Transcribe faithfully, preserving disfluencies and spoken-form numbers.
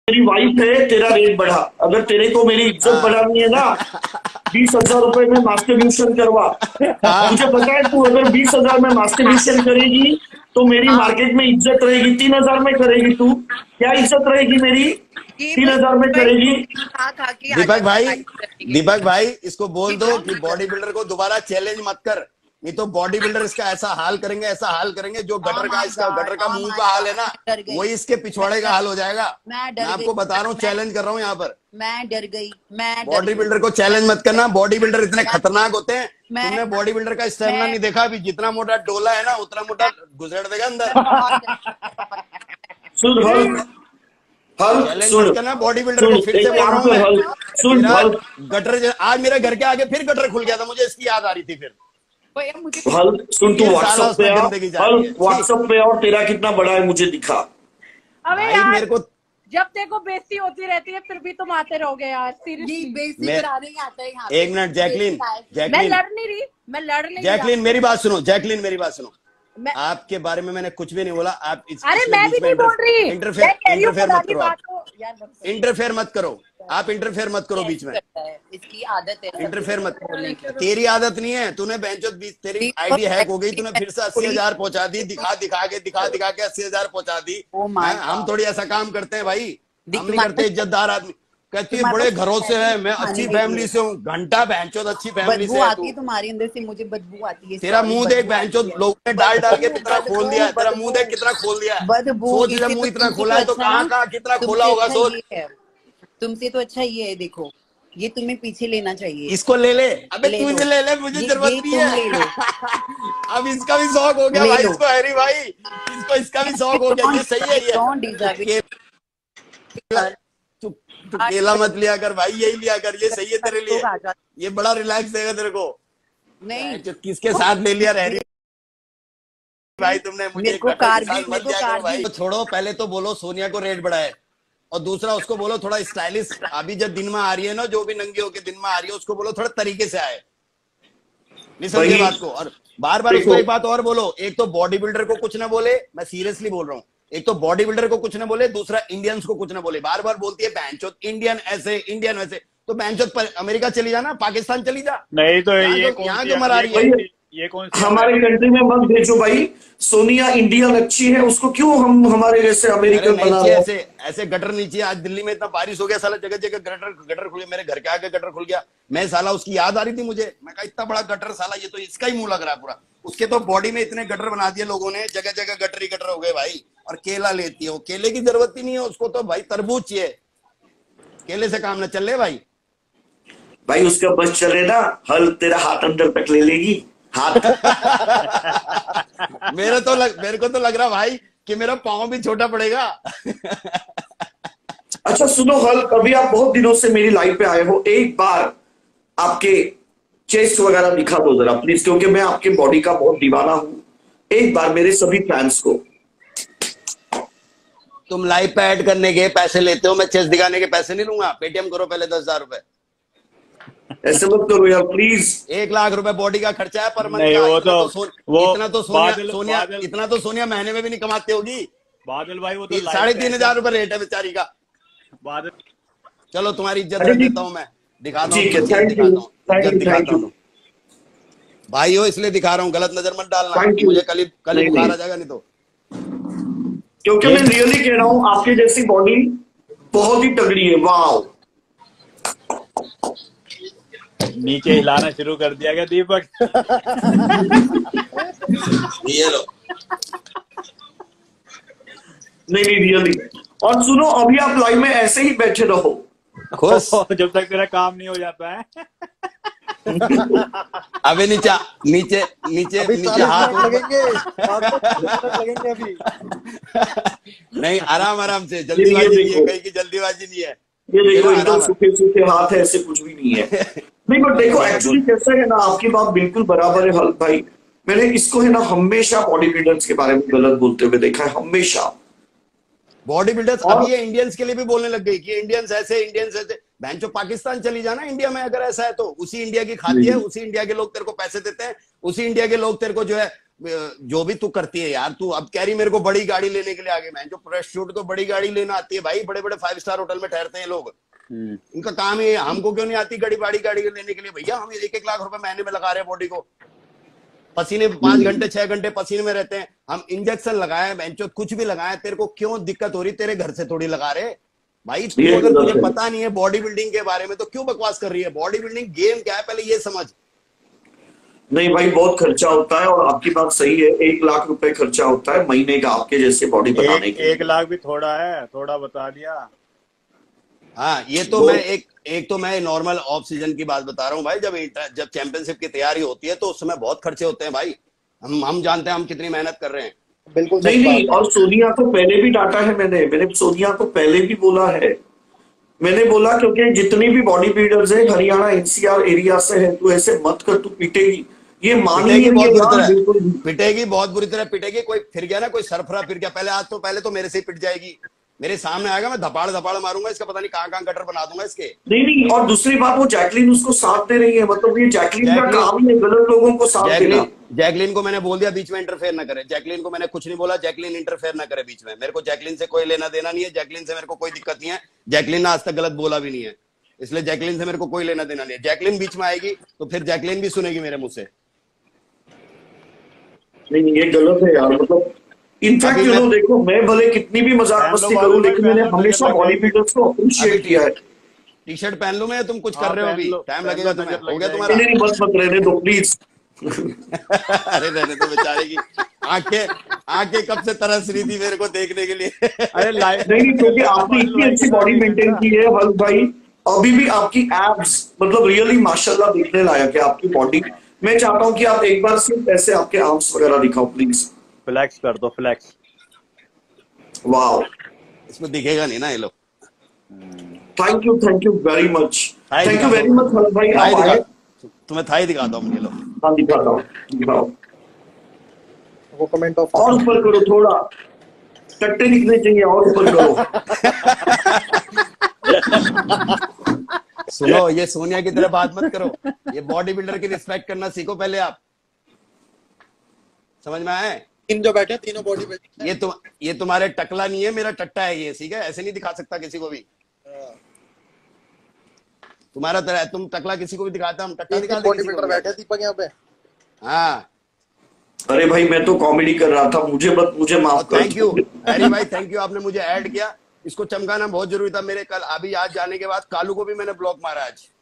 मेरी वाइफ है, तेरा रेट बढ़ा। अगर तेरे को मेरी इज्जत बढ़ानी है ना, बीस हजार रुपए में मास्टरब्यूशन करवा। मुझे पता है तू अगर बीस हजार में मास्टरब्यूशन करेगी तो मेरी हाँ मार्केट में इज्जत रहेगी। तीन हजार में करेगी तू, क्या इज्जत रहेगी मेरी? ये तीन बस हजार में भाई करेगी। खा खा के आ दीपक जाता है भाई, लाइफ करने के दीपक लिए। भाई इसको बोल दो दीपक कि बॉडी बिल्डर को दोबारा चैलेंज मत कर, नहीं तो बॉडी बिल्डर इसका ऐसा हाल करेंगे, ऐसा हाल करेंगे जो oh गटर का, my इसका God, गटर का oh मुंह my का हाल है God, ना, मैं डर गई। वही इसके पिछवाड़े का मैं हाल हो जाएगा। मैं मैं डर आपको गई। बता रहा हूँ, मैं चैलेंज कर रहा हूँ यहाँ पर। मैं डर गई। मैं डर बॉडी गई। बिल्डर को चैलेंज मत करना, बॉडी बिल्डर इतने मैं खतरनाक होते हैं। मैं तुमने बॉडी बिल्डर का स्टेमिना मैं नहीं देखा अभी, जितना मोटा डोला है ना उतना मोटा घुसेड़ देगा मैं अंदर। बहुत सुन हल्क, हल्क चैलेंज सुन मत करना बॉडी बिल्डर सुन को, फिर एक से बोल काम रहा हूँ कर मैं। हल्क, सुन तेरा हल्क, गटर ज- आज मेरे घर के आगे फिर गटर खुल गया था, मुझे इसकी याद आ रही थी फिर। भैया मुझे हल्क सुन, तू फिर साला व्हाट्सएप पे उसमें आ। गंदगी जा रही है। हल्क व्हाट्सएप पे आ और तेरा कितना बड़ा है मुझे दिखा। अबे भाई यार, मेरे को जब देखो बेइज्जती होती रहती है फिर भी तुम आते रहोगे यार, ये सीरियसली। बेइज्जती मैं- कराने ही आता है यहाँ पे। एक मिनट जैकलीन, बेइज्जती लायक। मैं जैकलीन, लड़ नहीं रही, मैं लड़ नहीं रही जैकलीन मेरी बात सुनो, जैकलीन मेरी बात सुनो। मैं आपके बारे में मैंने कुछ भी नहीं बोला। आप इस, अरे इसमें मैं बीच भी में नहीं बोल रही, मैं इंटरफेयर कह रही हूँ इंटरफेयर मत पुरानी करो, आप बात हो यार। बस इंटरफेयर मत करो, आप इंटरफेयर मत करो बीच में, करता है, इसकी आदत है इंटरफेयर मत। बोलने की। तेरी आदत नहीं है, तूने बेंचो तेरी आईडी हैक हो गई, तूने फिर से अस्सी हजार पहुंचा दी, दिखा दिखा के दिखा दिखा के अस्सी हजार पहुंचा दी। Oh my हैं? हम God। थोड़ी ऐसा काम करते हैं भाई, दिख- हम नहीं करते इज्जतदार आदमी। कहती है तुम्हारे बड़े पास घरों से है, मैं खाने अच्छी के फैमिली लिए। से हूँ। घंटा बहनचोद अच्छी फैमिली बदबू से है आती तू। है तुम्हारे अंदर से, मुझे बदबू आती है। तेरा Sorry, मुंह देख बदबू बहनचोद, आती है। लोगों ने डाल डाल के कितना बदबू, खोल दिया है, तेरा मुंह देख बदबू, कितना खोल दिया है। बदबू। सोच इससे जब तो मुंह इतना तुमसे खोला तो है तो अच्छा कहाँ ना, कहाँ कितना तुमसे खोला होगा अच्छा सोच। ये है। तुमसे तो अच्छा ये है, देखो ये तुम्हें पीछे लेना चाहिए। इसको ले ले, अबे ले तू लो। इसे ले ले, मुझे ये- जरूरत ये नहीं तुम है। ले लो। अब इसका भी शौक हो गया ले भाई, लो। इसको हैरी भाई, इसको इसका भी शौक हो गया। ये सही है, ये Don't deserve it. केला- तू तू केला मत लिया कर भाई, यही लिया कर, ये सही है तेरे लिए, ये बड़ा रिलैक्स देगा तेरे को। नहीं, जो किसके साथ ले लिया हैरी भाई तुमने, मुझे मेरे को गटर के कार साथ भी- मत मेरे को लिया करो कार भाई। भी- तो छोड़ो, पहले तो बोलो सोनिया को रेट बढ़ाए, और दूसरा उसको बोलो थोड़ा स्टाइलिश, अभी जब दिन में आ रही है ना, जो भी नंगी होके दिन में आ रही है, उसको बोलो थोड़ा तरीके से आए। नहीं समझे भाई, बात को? और बार बार उसको देखो। एक बात और बोलो, एक तो बॉडी बिल्डर को कुछ ना बोले, मैं सीरियसली बोल रहा हूँ, एक तो बॉडी बिल्डर को कुछ ना बोले, दूसरा इंडियंस को कुछ ना बोले। बार बार बोलती है बैंचोद इंडियन ऐसे इंडियन वैसे, तो बैंचोद पर अमेरिका चली जा ना, पाकिस्तान चली जा। नहीं तो यहाँ ये जो- कौन यहाँ सी जो मरा ये रही कौन है, सी- ये कौन सी हमारे कंट्री में मत भेजो भाई। सोनिया इंडियन अच्छी है, उसको क्यों हम हमारे जैसे अरे अमेरिकन नहीं बना चाहिए रहे हैं? ऐसे ऐसे गटर नहीं चाहिए। आज दिल्ली में इतना बारिश हो गया, साला जगह जगह गटर गटर खुल गया, मेरे घर के आगे गटर खुल गया। मैं साला उसकी याद आ रही थी मुझे, मैं कहा इतना बड़ा गटर, साला ये तो इसका ही मुंह लग रहा है पूरा। उसके तो बॉडी में इतने गटर बना दिए लोगों ने, जगह जगह गटर ही गटर हो गए भाई। और केला लेती है वो, केले की जरूरत ही नहीं है उसको, तो भाई तरबूज चाहिए, केले से काम न चल रहे भाई। भाई उसका बस चले ना, हल तेरा हाथ अंदर तक ले लेगी हाथ। मेरे तो लग, मेरे को तो लग रहा भाई कि मेरा पाँव भी छोटा पड़ेगा। अच्छा सुनो हल, कभी आप बहुत दिनों से मेरी लाइफ पे आए हो, एक बार आपके चेस्ट वगैरह दिखा दो जरा प्लीज, क्योंकि मैं आपके बॉडी का बहुत दीवाना हूं। एक बार मेरे सभी फैंस को। तुम लाइव पे ऐड करने के पैसे लेते हो, मैं चेस्ट दिखाने के पैसे नहीं लूंगा। पेटीएम करो पहले दस हजार रुपए। ऐसे मत करो यार प्लीज। एक लाख रुपए बॉडी का खर्चा है पर मंथ नहीं, का। वो इतना तो- तो सो, वो इतना तो सोनिया बादल- सोनिया बादल- इतना तो सोनिया महीने में भी नहीं कमाती होगी। बादल भाई वो तो लाइव साढ़े पे तीन है। हजार रुपए रेट है बेचारी का। बादल चलो तुम्हारी इज्जत अरे रख ठीक- देता हूँ, मैं दिखाता हूँ, ठीक है, इज्जत thank you, दिखाता हूँ, thank इज्जत you, दिखाता thank you. हूँ भाई हो, इसलिए दिखा रहा हूँ, गलत नजर मत डालना। Thank you. मुझे कल ही कल ही नहीं, बुखार नहीं। आ जाएगा नहीं तो। क्योंकि मैं रियली कह रहा हूं, आपकी जैसी बॉडी बहुत ही तगड़ी है। वाह, नीचे हिलाना शुरू कर दिया क्या दीपक? ये लो। नहीं नहीं रियली। और सुनो, अभी आप लाइव में ऐसे ही बैठे रहो। खुश। जब तक तेरा काम नहीं हो जाता है। अभी नीचे नीचे नीचे अभी नीचे चालीस हाथ मिनट लगेंगे, आपको चालीस मिनट लगेंगे अभी। नहीं, आराम आराम से, ये जल्दीबाजी नहीं है, देखो। कहीं की जल्दीबाजी नहीं है। ये देखो आराम एकदम आराम। सूखे सूखे हाथ है, ऐसे कुछ भी नहीं है। नहीं बट देखो एक्चुअली कैसा है ना, आपकी बात बिल्कुल बराबर है हल्क भाई। मैंने इसको है ना हमेशा बॉडी बिल्डर्स के बारे में गलत बोलते हुए देखा है, हमेशा। बॉडी बिल्डर्स और- अभी ये इंडियंस के लिए भी बोलने लग गई कि इंडियंस ऐसे इंडियंस ऐसे। बहन जो पाकिस्तान चली जाना, इंडिया में अगर ऐसा है तो उसी इंडिया की खाती है, उसी इंडिया के लोग तेरे को पैसे देते हैं, उसी इंडिया के लोग तेरे को जो है जो भी तू करती है यार, तू अब कह रही मेरे को बड़ी गाड़ी लेने के लिए आगे, मैं जो प्रेस शूट को बड़ी गाड़ी लेना आती है भाई, बड़े बड़े फाइव स्टार होटल में ठहरते हैं लोग, इनका काम है, हमको क्यों नहीं आती गाड़ी बड़ी गाड़ी लेने के लिए? भैया हम एक एक लाख रुपए महीने में लगा रहे हैं बॉडी को, पसीने पांच घंटे छह घंटे पसीने में रहते हैं हम, इंजेक्शन लगाए बेंचो कुछ भी लगाए, तेरे को क्यों दिक्कत हो रही? तेरे घर से थोड़ी लगा रहे भाई। तू अगर तुझे पता नहीं है बॉडी बिल्डिंग के बारे में तो क्यों बकवास कर रही है? बॉडी बिल्डिंग गेम क्या है पहले ये समझ। नहीं भाई, बहुत खर्चा होता है और आपकी बात सही है, एक लाख रुपए खर्चा होता है महीने का आपके जैसे बॉडी बनाने एक, के। एक लाख भी थोड़ा है, थोड़ा बता दिया। हाँ ये तो मैं एक एक तो मैं नॉर्मल ऑफ सीजन की बात बता रहा हूँ भाई, जब जब चैंपियनशिप की तैयारी होती है तो उस समय बहुत खर्चे होते हैं भाई, हम हम जानते हैं हम कितनी मेहनत कर रहे हैं। बिल्कुल नहीं नहीं, और सोनिया को पहले भी डांटा है मैंने मैंने सोनिया को पहले भी बोला है, मैंने बोला क्योंकि जितनी भी बॉडी बिल्डर्स है हरियाणा एनसीआर एरिया से है, तू ऐसे मत कर, तू पीटेगी, ये मानी पिटेगी बहुत बुरी है बिल्कुल। तरह, पिटेगी बहुत बुरी तरह पिटेगी। कोई फिर गया ना, कोई सरफरा फिर गया, पहले आज तो पहले तो मेरे से ही पिट जाएगी, मेरे सामने आएगा मैं धपाड़ धपाड़ मारूंगा इसका, पता नहीं कहां कहां गटर बना दूंगा इसके। नहीं नहीं, और दूसरी बात वो जैकलीन उसको साथ दे रही है, मतलब ये जैकलीन का काम ही है गलत लोगों को साथ देना। जैकलीन जैकलीन को मैंने बोल दिया बीच में इंटरफेयर ना करे, जैकलीन को मैंने कुछ नहीं बोला, जैकलीन इंटरफेयर ना करे बीच में, मेरे को जैकलीन से कोई लेना देना नहीं है, जैकलीन से मेरे को कोई दिक्कत नहीं है, जैकलीन ने आज तक गलत बोला भी नहीं है, इसलिए जैकलीन से मेरे को कोई लेना देना नहीं है। जैकलीन बीच में आएगी तो फिर जैकलीन भी सुनेगी मेरे मुंह से। नहीं नहीं, ये गलत है यार, मतलब इनफैक्ट यू नो देखो, मैं भले कितनी भी मजाक मस्ती करूं लेकिन मैंने हमेशा बॉडी बिल्डर्स को अप्रिशिएट किया है। टी शर्ट पहन लूं मैं, तुम कुछ कर हाँ, रहे हो पहन अभी, लो, टाइम पहन लगेगा लो, तुम्हें, नजर हो गया लग तुम्हारा? नहीं नहीं, बस मत रहने दो प्लीज। अरे रहने तो बेचारे की आंखें आंखें कब से तरस रही थी मेरे को देखने के लिए। अरे लाइव नहीं नहीं, क्योंकि आपने इतनी अच्छी बॉडी मेंटेन की है हल भाई, अभी भी आपकी एब्स मतलब रियली माशाल्लाह देखने लायक है आपकी बॉडी। मैं चाहता हूं कि आप एक बार सिर्फ ऐसे आपके आर्म्स वगैरह दिखाओ प्लीज। फ्लैक्स कर दो, फ्लैक्स। वाओ, इसमें दिखेगा नहीं ना ये लोग। Thank you thank you very much, थाई थैंक यू दिखा वेरी दो। मच हल भाई, थाई आप आए। दिखा, तुम्हें थाई दिखाता हूँ ये लो। हाँ दिखाता हूँ, दिखाओ वो कमेंट ऑफ और ऊपर करो थोड़ा, टट्टे दिखने चाहिए, और ऊपर करो। सुनो, ये सोनिया की तरह बात मत करो, ये बॉडी बिल्डर की रिस्पेक्ट करना सीखो पहले आप, समझ में आए? तीन जो बैठे तीनों बॉडी पे ये तुम ये तुम्हारे टकला नहीं है, मेरा टट्टा है ये, ठीक है? ऐसे नहीं दिखा सकता किसी को भी, तुम्हारा तरह तुम टकला किसी को भी दिखाता, हम टट्टा दिखा बॉडी बिल्डर बैठे दीपक यहाँ पे। हाँ अरे भाई मैं तो कॉमेडी कर रहा था, मुझे बस मुझे माफ कर। थैंक यू अरे भाई, थैंक यू, आपने मुझे ऐड किया, इसको चमकाना बहुत जरूरी था मेरे। कल अभी आज जाने के बाद कालू को भी मैंने ब्लॉक मारा आज।